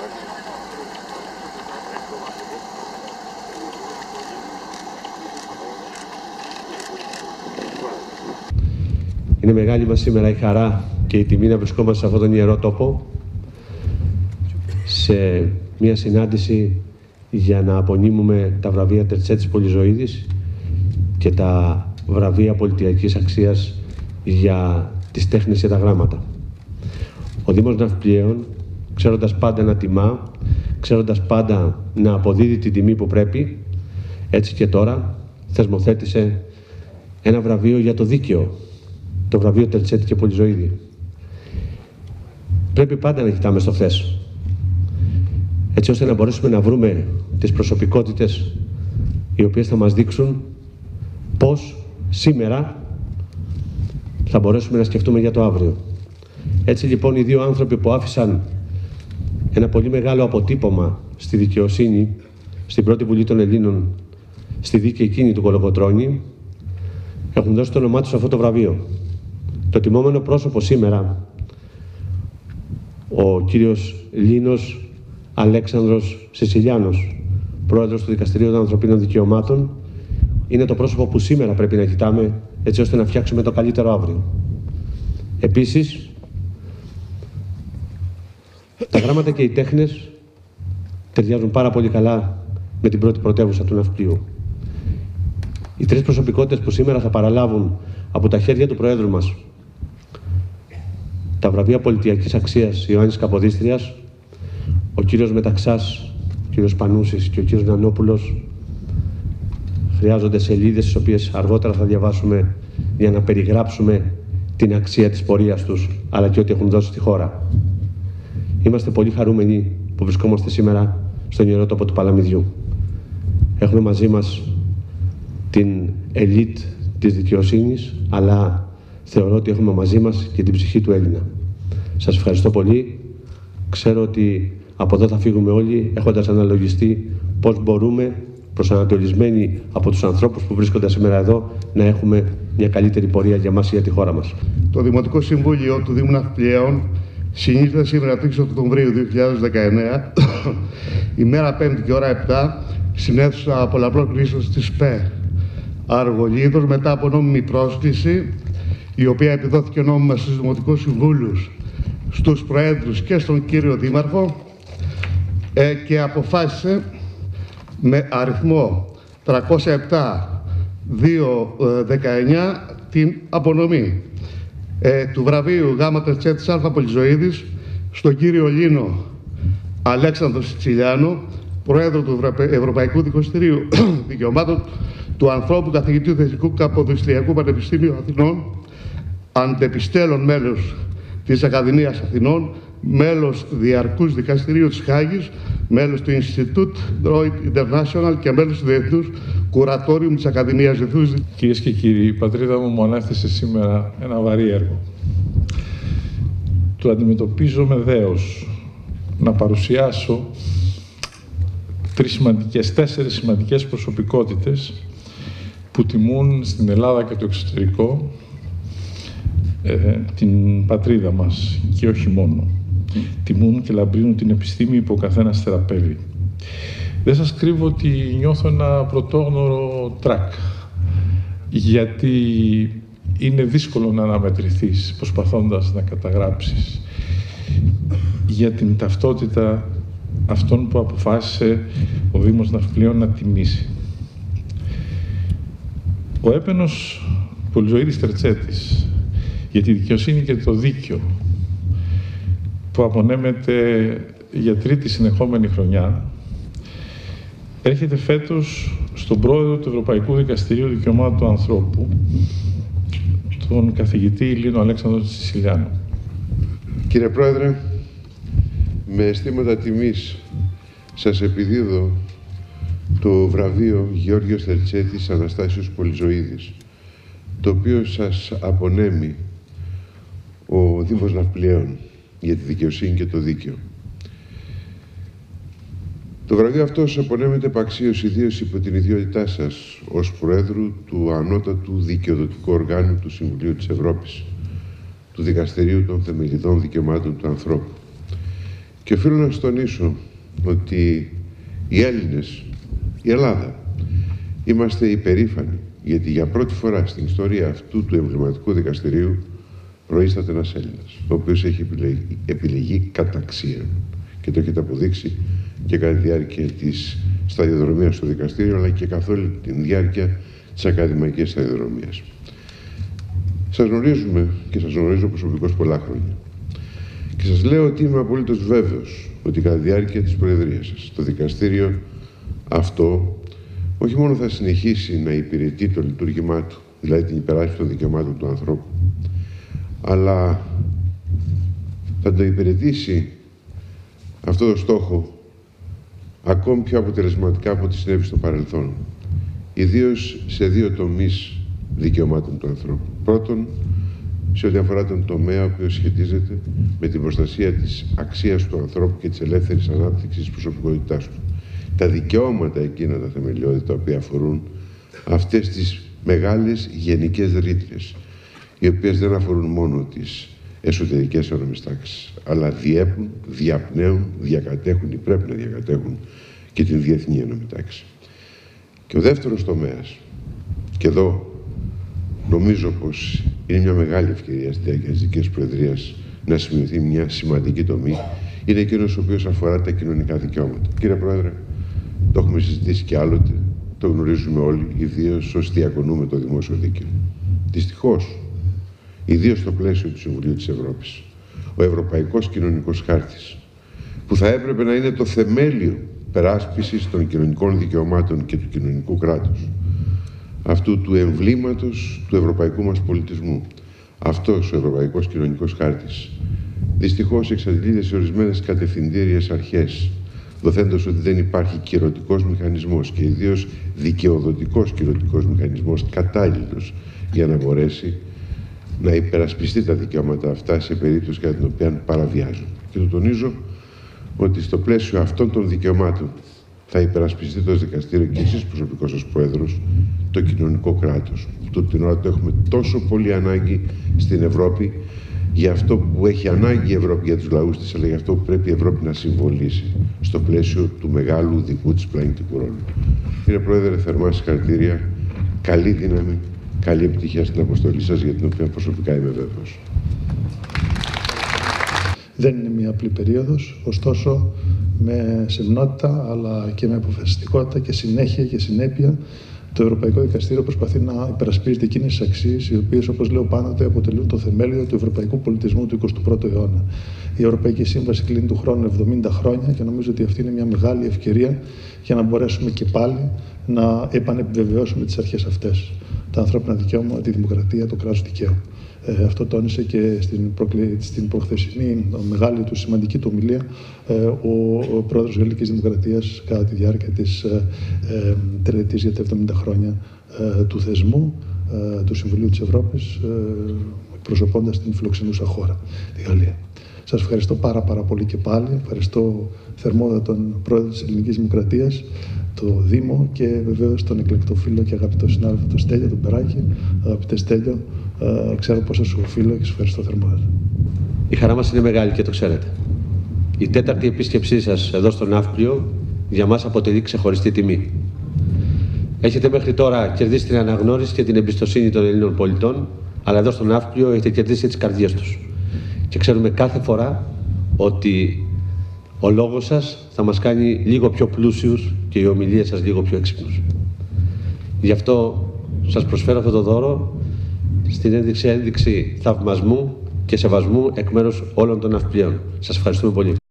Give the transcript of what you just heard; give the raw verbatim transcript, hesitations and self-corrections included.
Είναι μεγάλη μας σήμερα η χαρά και η τιμή να βρισκόμαστε σε αυτόν τον ιερό τόπο, σε μια συνάντηση για να απονείμουμε τα βραβεία Τερτσέτης Πολυζωίδης και τα βραβεία πολιτιακής αξίας για τις τέχνες και τα γράμματα. Ο Δήμος Ναυπλιαίων, ξέροντας πάντα να τιμά, ξέροντας πάντα να αποδίδει την τιμή που πρέπει, έτσι και τώρα θεσμοθέτησε ένα βραβείο για το δίκαιο, το βραβείο Τερτσέτη και Πολυζωίδη. Πρέπει πάντα να κοιτάμε στο χθες, έτσι ώστε να μπορέσουμε να βρούμε τις προσωπικότητες οι οποίες θα μας δείξουν πώς σήμερα θα μπορέσουμε να σκεφτούμε για το αύριο. Έτσι λοιπόν οι δύο άνθρωποι που άφησαν ένα πολύ μεγάλο αποτύπωμα στη δικαιοσύνη, στην πρώτη Βουλή των Ελλήνων, στη δίκη εκείνη του Κολοκοτρώνη, έχουν δώσει το όνομά τους σε αυτό το βραβείο. Το τιμόμενο πρόσωπο σήμερα, ο κύριος Λίνος Αλέξανδρος Σισιλιάνος, πρόεδρος του Δικαστηρίου των Ανθρωπίνων Δικαιωμάτων, είναι το πρόσωπο που σήμερα πρέπει να κοιτάμε, έτσι ώστε να φτιάξουμε το καλύτερο αύριο. Επίσης, τα γράμματα και οι τέχνες ταιριάζουν πάρα πολύ καλά με την πρώτη πρωτεύουσα του Ναυπλίου. Οι τρεις προσωπικότητες που σήμερα θα παραλάβουν από τα χέρια του Προέδρου μας τα βραβεία πολιτιακής αξίας Ιωάννης Καποδίστριας, ο κύριος Μεταξάς, ο κύριος Πανούσης και ο κύριος Νανόπουλος, χρειάζονται σελίδες τις οποίες αργότερα θα διαβάσουμε για να περιγράψουμε την αξία της πορείας τους, αλλά και ό,τι έχουν δώσει στη χώρα. Είμαστε πολύ χαρούμενοι που βρισκόμαστε σήμερα στον ιερό τόπο του Παλαμιδιού. Έχουμε μαζί μας την ελίτ της δικαιοσύνης, αλλά θεωρώ ότι έχουμε μαζί μας και την ψυχή του Έλληνα. Σας ευχαριστώ πολύ. Ξέρω ότι από εδώ θα φύγουμε όλοι έχοντας αναλογιστεί πώς μπορούμε, προσανατολισμένοι από τους ανθρώπους που βρίσκονται σήμερα εδώ, να έχουμε μια καλύτερη πορεία για μας και για τη χώρα μας. Το Δημοτικό Συμβούλιο του Δήμου Ναυπλιαίων συνήθιζε σήμερα τρεις Οκτωβρίου δύο χιλιάδες δεκαεννέα, ημέρα πέμπτη και ώρα επτά, στην αίθουσα πολλαπλών κλήσεων της ΠΕ Αργολίδος, μετά από νόμιμη πρόσκληση, η οποία επιδόθηκε νόμιμα στους Δημοτικούς Συμβούλους, στους Προέδρους και στον κύριο Δήμαρχο, ε, και αποφάσισε με αριθμό τριακόσια επτά δύο δεκαεννέα την απονομή ε, του βραβείου Γ Τερτσέτης Α Πολυζωίδης στον κύριο Λίνο Αλέξανδρο Σισιλιάνο, Πρόεδρο του Ευρωπαϊκού Δικαστηρίου Δικαιωμάτων του Ανθρώπου, καθηγητή του Εθνικού Καποδιστριακού Πανεπιστήμιου Αθηνών, αντεπιστέλλον μέλος της Ακαδημίας Αθηνών, μέλος Διαρκούς Δικαστηρίου της Χάγης, μέλος του Ινστιτούτ Droit International και μέλος του Διεθνούς Κουρατόριου της Ακαδημίας Διεθνούς. Κυρίες και κύριοι, η πατρίδα μου μου ανέθεσε σήμερα ένα βαρύ έργο. Το αντιμετωπίζω με δέος να παρουσιάσω τρεις σημαντικές, τέσσερις σημαντικές προσωπικότητες που τιμούν στην Ελλάδα και το εξωτερικό ε, την πατρίδα μας και όχι μόνο. Τιμούν και λαμπρύνουν την επιστήμη που ο καθένας θεραπεύει. Δεν σας κρύβω ότι νιώθω ένα πρωτόγνωρο τρακ, γιατί είναι δύσκολο να αναμετρηθείς προσπαθώντας να καταγράψεις για την ταυτότητα αυτόν που αποφάσισε ο Δήμος Ναυπλιαίων να τιμήσει. Ο έπαινος Πολυζωίδης Τερτσέτης για τη δικαιοσύνη και το δίκαιο, που απονέμεται για τρίτη συνεχόμενη χρονιά, έρχεται φέτος στον πρόεδρο του Ευρωπαϊκού Δικαστηρίου Δικαιωμάτων του Ανθρώπου, τον καθηγητή Λίνο Αλέξανδρο Σισιλιάνο. Κύριε Πρόεδρε, με αισθήματα τιμής σας επιδίδω το βραβείο Γεώργιος Τερτσέτης Αναστάσιος Πολυζωίδης, το οποίο σας απονέμει ο Δήμος Ναυπλιαίων για τη δικαιοσύνη και το δίκαιο. Το βραβείο αυτό σας απονέμεται επαξίως ιδίως υπό την ιδιότητά σας ως Προέδρου του Ανώτατου Δικαιοδοτικού Οργάνου του Συμβουλίου της Ευρώπης, του Δικαστηρίου των Θεμελιδών Δικαιωμάτων του Ανθρώπου. Και οφείλω να σας τονίσω ότι οι Έλληνες, η Ελλάδα, είμαστε υπερήφανοι, γιατί για πρώτη φορά στην ιστορία αυτού του εμβληματικού δικαστηρίου προείσταται ένας Έλληνας, ο οποίος έχει επιλεγεί, επιλεγεί καταξία. Και το έχετε αποδείξει και κατά τη διάρκεια της σταδιοδρομίας στο δικαστήριο, αλλά και καθ' όλη τη διάρκεια της ακαδημαϊκής σταδιοδρομίας. Σας γνωρίζουμε και σας γνωρίζω προσωπικώς πολλά χρόνια. Και σας λέω ότι είμαι απολύτως βέβαιος ότι κατά τη διάρκεια της προεδρίας σας, το δικαστήριο αυτό όχι μόνο θα συνεχίσει να υπηρετεί το λειτουργήμά του, δηλαδή την υπεράσπιση των δικαιωμάτων του ανθρώπου, αλλά θα το υπηρετήσει αυτό το στόχο ακόμη πιο αποτελεσματικά από ό,τι συνέβη στο παρελθόν. Ιδίως σε δύο τομείς δικαιωμάτων του ανθρώπου. Πρώτον, σε ό,τι αφορά τον τομέα ο οποίος σχετίζεται με την προστασία της αξίας του ανθρώπου και της ελεύθερης ανάπτυξης της προσωπικότητάς του. Τα δικαιώματα εκείνα τα θεμελιώδη τα οποία αφορούν αυτές τις μεγάλες γενικές ρήτρες, οι οποίες δεν αφορούν μόνο τις εσωτερικές ένομες τάξεις, αλλά διέπουν, διαπνέουν, διακατέχουν ή πρέπει να διακατέχουν και την διεθνή ένομη τάξη. Και ο δεύτερος τομέας, και εδώ νομίζω πως είναι μια μεγάλη ευκαιρία στη διάρκεια της δικής προεδρίας να σημειωθεί μια σημαντική τομή, είναι εκείνος ο οποίος αφορά τα κοινωνικά δικαιώματα. Κύριε Πρόεδρε, το έχουμε συζητήσει και άλλοτε, το γνωρίζουμε όλοι, ιδίως όσοι διακονούμε το δημόσιο δίκαιο. Δυστυχώς, ιδίως στο πλαίσιο του Συμβουλίου της Ευρώπης, ο Ευρωπαϊκός Κοινωνικός Χάρτης, που θα έπρεπε να είναι το θεμέλιο περάσπισης των κοινωνικών δικαιωμάτων και του κοινωνικού κράτους, αυτού του εμβλήματος του ευρωπαϊκού μας πολιτισμού, αυτός ο Ευρωπαϊκός Κοινωνικός Χάρτης, δυστυχώς εξαντλείται σε ορισμένες κατευθυντήριες αρχές, δοθέντως ότι δεν υπάρχει κυρωτικός μηχανισμός και ιδίως δικαιοδοτικός κυρωτικός μηχανισμός κατάλληλος για να μπορέσει να υπερασπιστεί τα δικαιώματα αυτά σε περίπτωση κατά την οποία παραβιάζουν. Και το τονίζω ότι στο πλαίσιο αυτών των δικαιωμάτων θα υπερασπιστεί το δικαστήριο και εσείς προσωπικώς ως Πρόεδρος το κοινωνικό κράτος. Αυτό την ώρα το έχουμε τόσο πολύ ανάγκη στην Ευρώπη, για αυτό που έχει ανάγκη η Ευρώπη για τους λαούς της, αλλά για αυτό που πρέπει η Ευρώπη να συμβολήσει στο πλαίσιο του μεγάλου δικού της πλανητικού ρόλου. Κύριε Πρόεδρε, θερμά συγχαρητήρια, καλή δύναμη, καλή επιτυχία στην αποστολή σας, για την οποία προσωπικά είμαι βέβαιος. Δεν είναι μια απλή περίοδος, ωστόσο με σεμνότητα αλλά και με αποφασιστικότητα και συνέχεια και συνέπεια το Ευρωπαϊκό Δικαστήριο προσπαθεί να υπερασπίζεται εκείνες τις αξίες οι οποίες, όπως λέω πάντοτε, αποτελούν το θεμέλιο του ευρωπαϊκού πολιτισμού του εικοστού πρώτου αιώνα. Η Ευρωπαϊκή Σύμβαση κλείνει του χρόνου εβδομήντα χρόνια και νομίζω ότι αυτή είναι μια μεγάλη ευκαιρία για να μπορέσουμε και πάλι να επανεπιβεβαιώσουμε τις αρχές αυτές. Τα ανθρώπινα δικαιώματα, τη δημοκρατία, το κράτος δικαίου. Ε, αυτό τόνισε και στην, προκλη... στην προχθεσινή μεγάλη του σημαντική του ομιλία ε, ο, ο πρόεδρος Γαλλικής Δημοκρατίας κατά τη διάρκεια της ε, ε, τελετής για τα εβδομήντα χρόνια ε, του θεσμού ε, του Συμβουλίου της Ευρώπης, ε, εκπροσωπώντας την φιλοξενούσα χώρα, τη Γαλλία. Σας ευχαριστώ πάρα πάρα πολύ και πάλι. Ευχαριστώ θερμότατα τον πρόεδρο της Ελληνικής Δημοκρατίας, το Δήμο και βεβαίως τον εκλεκτό φίλο και αγαπητό συνάδελφο, τον Στέλιο, τον Περάκη. Αγαπητέ Στέλιο, ε, ξέρω πόσο σου οφείλω και σας ευχαριστώ θερμότατα. Η χαρά μας είναι μεγάλη και το ξέρετε. Η τέταρτη επίσκεψή σας εδώ στον Ναύπλιο για μας αποτελεί ξεχωριστή τιμή. Έχετε μέχρι τώρα κερδίσει την αναγνώριση και την εμπιστοσύνη των Ελλήνων πολιτών, αλλά εδώ στον Ναύπλιο έχετε κερδίσει και τις καρδιές τους. Και ξέρουμε κάθε φορά ότι ο λόγος σας θα μας κάνει λίγο πιο πλούσιους και οι ομιλίες σας λίγο πιο έξυπνους. Γι' αυτό σας προσφέρω αυτό το δώρο στην ένδειξη, ένδειξη θαυμασμού και σεβασμού εκ μέρους όλων των ναυπλίων. Σας ευχαριστούμε πολύ.